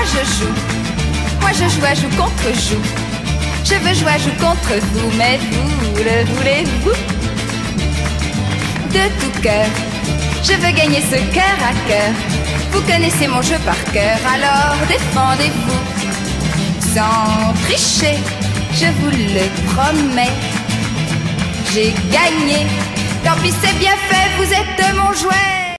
je joue. Moi je joue à joue contre joue. Je veux jouer à joue contre vous, mais vous le voulez-vous? De tout cœur, je veux gagner ce cœur à cœur. Vous connaissez mon jeu par cœur, alors défendez-vous. Sans tricher, je vous le promets. J'ai gagné, tant pis c'est bien fait, vous êtes mon jouet.